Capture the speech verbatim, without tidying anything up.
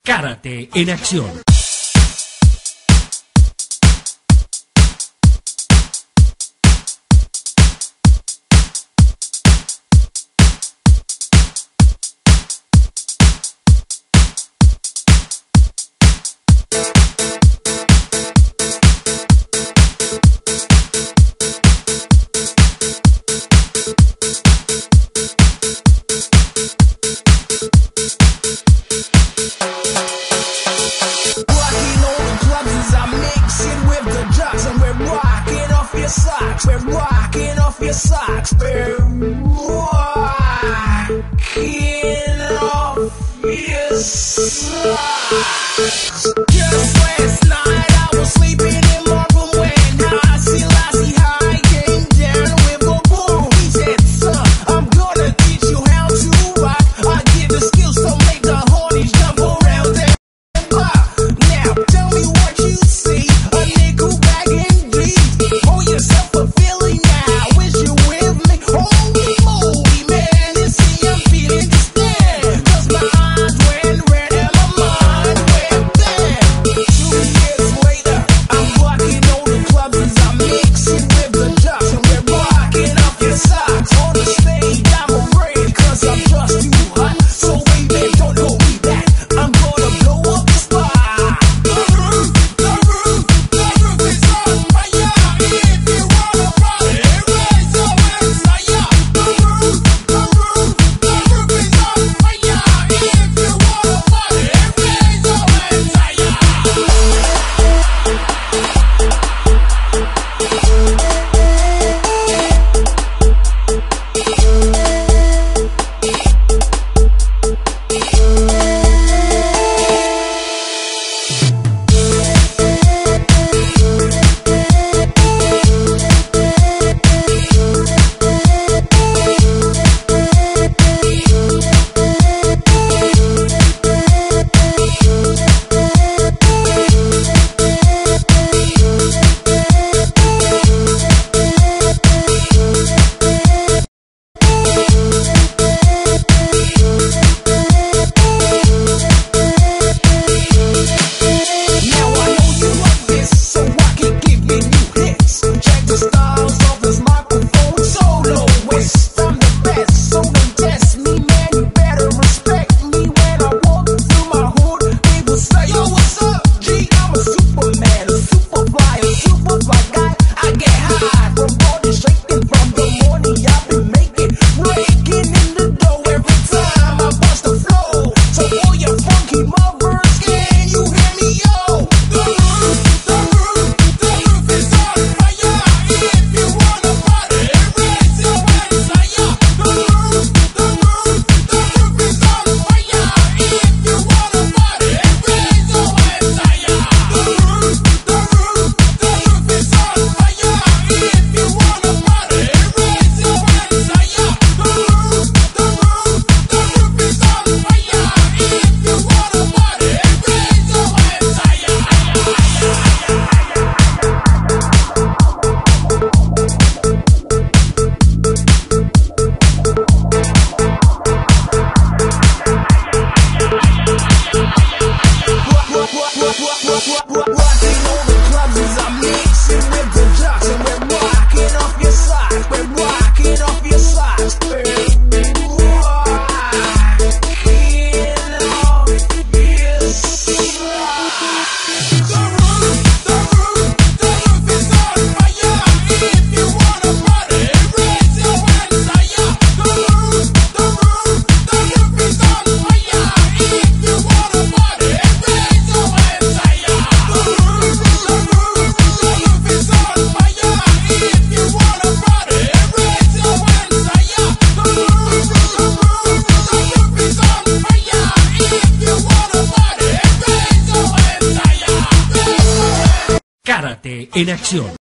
Karate en acción. Socks, we're rocking off your socks, we're rocking off your socks. Just last night I was sleeping in my room when I see Lassie High came down with a boom. He said, son, I'm gonna teach you how to rock. I give the skills to make the hornies jump around and pop. Now tell me what you see, a nickel bag indeed. Oh, yourself a feeling now, is you with me? Holy moly, man, you see I'm feeling this thing. Cause my eyes went red and my mind went bad. Two years later, I'm rocking all the clubs as I'm mixing with the jocks. And we're rocking off your socks. On the stage, I'm afraid cause I'm just too hot. So baby, don't hold me back, I'm gonna blow up the spot. The roof, the roof, the roof is on fire. If you wanna party, raise your hands higher. The roof, the roof, the roof is on fire. If you wanna party, raise your hands higher. Now I know you love this, so I can give you new hits. Check the styles of this microphone soloist. I'm the best, so don't test me, man. You better respect me when I walk through my hood. People say, yo, what's up, G? I'm a superman, a super fly, a super fly guy. I get high from body shaking from the morning I've been making. Breaking in the dough every time I bust the flow. So all your funky mothers, can you hear me, yo? The roof, the roof, the roof is on fire. If you wanna party, raise your hands higher. The roof, the roof, the roof is on fire. If you wanna party, raise your hands higher. The roof, the roof, the roof is on fire. If you wanna party, raise your hands higher. The roof, the roof, the roof is on fire. If you wanna party, raise your hands higher. Rocking all the clubs as I'm mixing with the jocks. And we're rocking off your socks. We're rocking off your socks. We're rocking off your socks. The roof, the roof, the roof is on fire. If you wanna party, raise your hands higher. The roof, the roof, the roof is on fire. If you wanna party, raise your hands higher. The roof, the roof, the roof is on fire. If you wanna party, raise your hands higher. The roof, the roof, the roof is on fire. If you wanna party, raise your hands higher. Karate en acción.